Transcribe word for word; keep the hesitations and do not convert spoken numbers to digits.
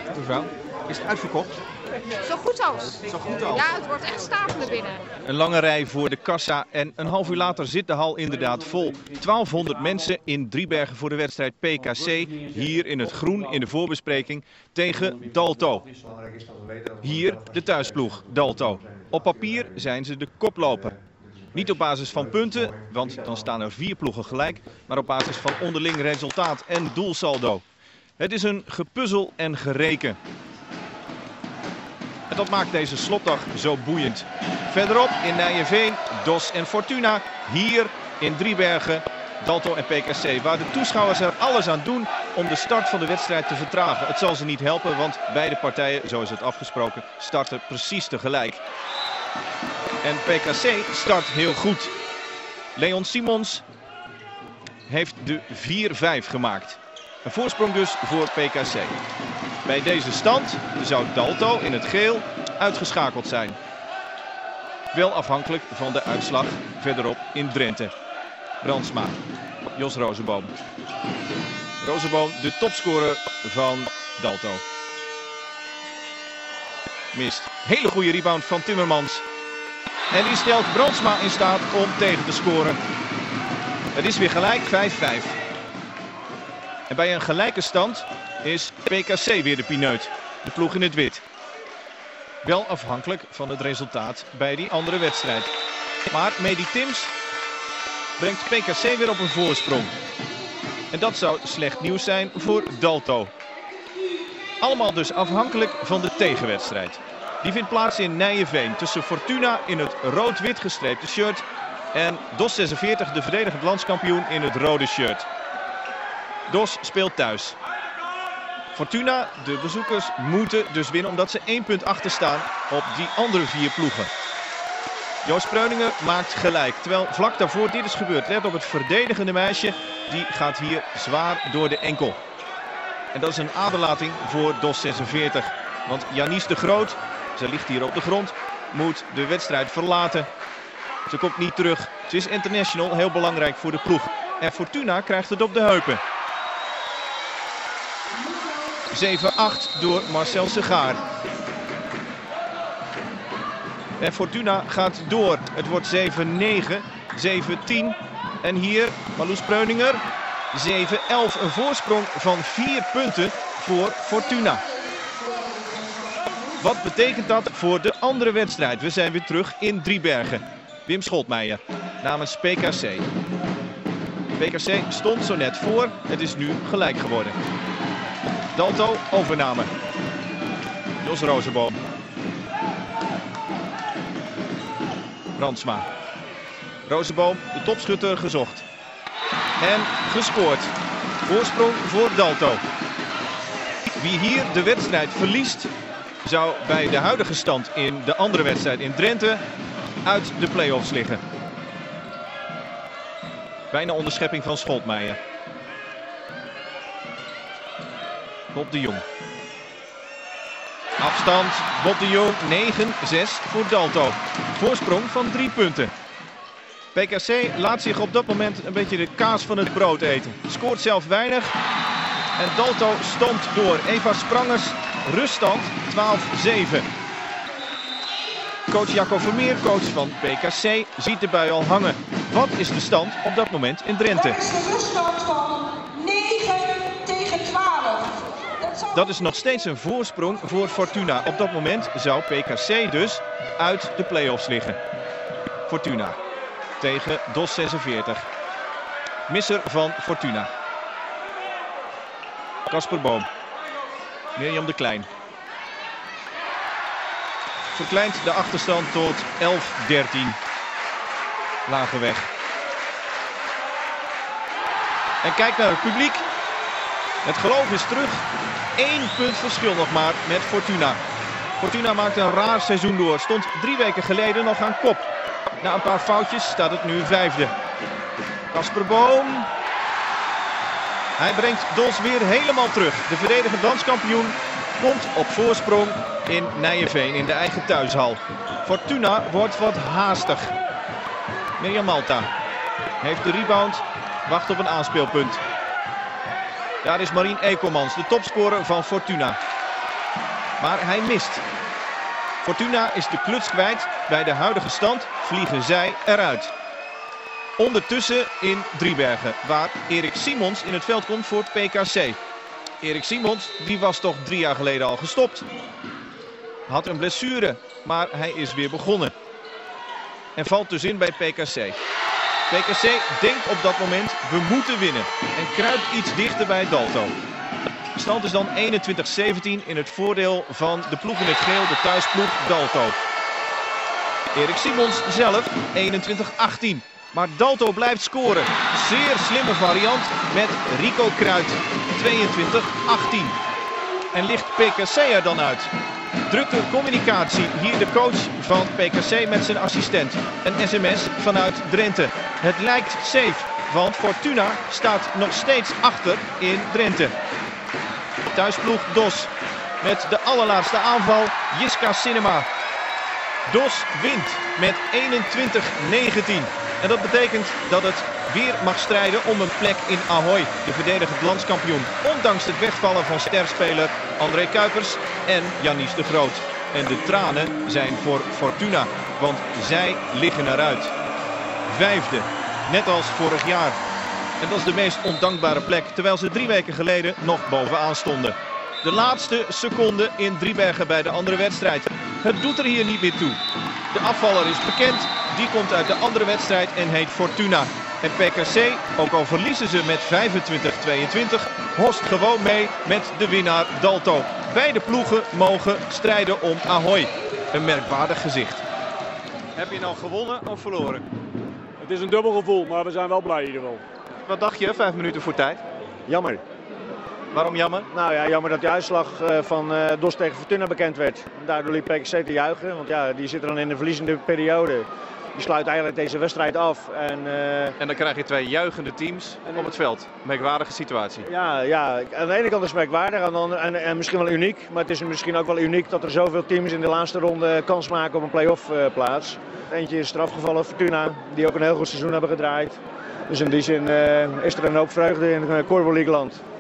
Mevrouw, is het uitverkocht? Zo goed als. Zo goed als. Ja, het wordt echt stapelen binnen. Een lange rij voor de kassa en een half uur later zit de hal inderdaad vol. twaalfhonderd mensen in Driebergen voor de wedstrijd P K C. Hier in het groen in de voorbespreking tegen Dalto. Hier de thuisploeg Dalto. Op papier zijn ze de koploper. Niet op basis van punten, want dan staan er vier ploegen gelijk, maar op basis van onderling resultaat en doelsaldo. Het is een gepuzzel en gereken. En dat maakt deze slotdag zo boeiend. Verderop in Nijenveen, Dos en Fortuna. Hier in Driebergen, Dalto en P K C. Waar de toeschouwers er alles aan doen om de start van de wedstrijd te vertragen. Het zal ze niet helpen, want beide partijen, zo is het afgesproken, starten precies tegelijk. En P K C start heel goed. Leon Simons heeft de vier vijf gemaakt. Een voorsprong dus voor P K C. Bij deze stand zou Dalto in het geel uitgeschakeld zijn. Wel afhankelijk van de uitslag verderop in Drenthe. Brandsma, Jos Rozenboom. Rozenboom, de topscorer van Dalto. Mist. Hele goede rebound van Timmermans. En die stelt Brandsma in staat om tegen te scoren. Het is weer gelijk vijf vijf. En bij een gelijke stand is P K C weer de pineut. De ploeg in het wit. Wel afhankelijk van het resultaat bij die andere wedstrijd. Maar Medi Tims brengt P K C weer op een voorsprong. En dat zou slecht nieuws zijn voor Dalto. Allemaal dus afhankelijk van de tegenwedstrijd. Die vindt plaats in Nijenveen tussen Fortuna in het rood-wit gestreepte shirt en Dos zesenveertig, de verdedigend landskampioen, in het rode shirt. Dos speelt thuis. Fortuna, de bezoekers, moeten dus winnen omdat ze één punt achter staan op die andere vier ploegen. Joost Preuninger maakt gelijk. Terwijl vlak daarvoor dit is gebeurd. Let op het verdedigende meisje. Die gaat hier zwaar door de enkel. En dat is een aderlating voor Dos zesenveertig. Want Janice de Groot, ze ligt hier op de grond, moet de wedstrijd verlaten. Ze komt niet terug. Ze is international, heel belangrijk voor de ploeg. En Fortuna krijgt het op de heupen. zeven acht door Marcel Segaar. En Fortuna gaat door. Het wordt zeven negen, zeven tien. En hier Marloes Preuninger. zeven elf. Een voorsprong van vier punten voor Fortuna. Wat betekent dat voor de andere wedstrijd? We zijn weer terug in Driebergen. Wim Scholtmeijer namens P K C. P K C stond zo net voor. Het is nu gelijk geworden. Dalto overname. Jos Rozenboom. Brandsma. Rozenboom, de topschutter, gezocht. En gescoord. Voorsprong voor Dalto. Wie hier de wedstrijd verliest, zou bij de huidige stand in de andere wedstrijd in Drenthe uit de play-offs liggen. Bijna onderschepping van Scholtmeijer. Bob de Jong. Afstand Bob de Jong negen zes voor Dalto. Voorsprong van drie punten. P K C laat zich op dat moment een beetje de kaas van het brood eten. Scoort zelf weinig. En Dalto stond door. Eva Sprangers, ruststand twaalf zeven. Coach Jacco Vermeer, coach van P K C, ziet de bui al hangen. Wat is de stand op dat moment in Drenthe? Dat is de ruststand van negen tegen twaalf. Dat is nog steeds een voorsprong voor Fortuna. Op dat moment zou P K C dus uit de play-offs liggen. Fortuna tegen Dos zesenveertig. Misser van Fortuna. Casper Boom. Mirjam de Klein. Verkleint de achterstand tot elf dertien. Lagerweg. En kijk naar het publiek. Het geloof is terug. Eén punt verschil nog maar met Fortuna. Fortuna maakt een raar seizoen door. Stond drie weken geleden nog aan kop. Na een paar foutjes staat het nu vijfde. Casper Boom. Hij brengt Dos weer helemaal terug. De verdedigend landskampioen komt op voorsprong in Nijenveen in de eigen thuishal. Fortuna wordt wat haastig. Mirjam Malta heeft de rebound, wacht op een aanspeelpunt. Daar is Marien Ekelmans, de topscorer van Fortuna. maar hij mist. Fortuna is de kluts kwijt. Bij de huidige stand vliegen zij eruit. Ondertussen in Driebergen, waar Erik Simons in het veld komt voor P K C. Erik Simons, die was toch drie jaar geleden al gestopt. Had een blessure, maar hij is weer begonnen. En valt dus in bij P K C. P K C denkt op dat moment, we moeten winnen. En kruipt iets dichter bij Dalto. De stand is dan eenentwintig zeventien in het voordeel van de ploeg in het geel, de thuisploeg Dalto. Erik Simons zelf eenentwintig achttien. Maar Dalto blijft scoren. Zeer slimme variant met Rico Kruid. tweeëntwintig achttien. En ligt P K C er dan uit? Drukte communicatie. Hier de coach van P K C met zijn assistent. Een sms vanuit Drenthe. Het lijkt safe, want Fortuna staat nog steeds achter in Drenthe. Thuisploeg Dos met de allerlaatste aanval Jiska Cinema. Dos wint met eenentwintig negentien. En dat betekent dat het weer mag strijden om een plek in Ahoy, de verdedigend landskampioen. Ondanks het wegvallen van sterspeler André Kuipers en Jannies de Groot. En de tranen zijn voor Fortuna, want zij liggen eruit. Vijfde, net als vorig jaar. En dat is de meest ondankbare plek, terwijl ze drie weken geleden nog bovenaan stonden. De laatste seconde in Driebergen bij de andere wedstrijd. Het doet er hier niet meer toe. De afvaller is bekend, die komt uit de andere wedstrijd en heet Fortuna. En P K C, ook al verliezen ze met vijfentwintig tweeëntwintig, host gewoon mee met de winnaar Dalto. Beide ploegen mogen strijden om Ahoy. Een merkwaardig gezicht. Heb je nou gewonnen of verloren? Het is een dubbel gevoel, maar we zijn wel blij in ieder geval. Wat dacht je, vijf minuten voor tijd? Jammer. Waarom jammer? Nou ja, jammer dat de uitslag van uh, Dos tegen Fortuna bekend werd. Daardoor liep P K C te juichen, want ja, die zitten dan in de verliezende periode. Die sluit eigenlijk deze wedstrijd af. En, uh, en dan krijg je twee juichende teams op het veld. Merkwaardige situatie. Ja, ja, aan de ene kant is het merkwaardig en, dan, en, en misschien wel uniek. Maar het is misschien ook wel uniek dat er zoveel teams in de laatste ronde kans maken op een play-off uh, plaats. Eentje is eraf gevallen, Fortuna, die ook een heel goed seizoen hebben gedraaid. Dus in die zin uh, is er een hoop vreugde in uh, Korfballeagueland.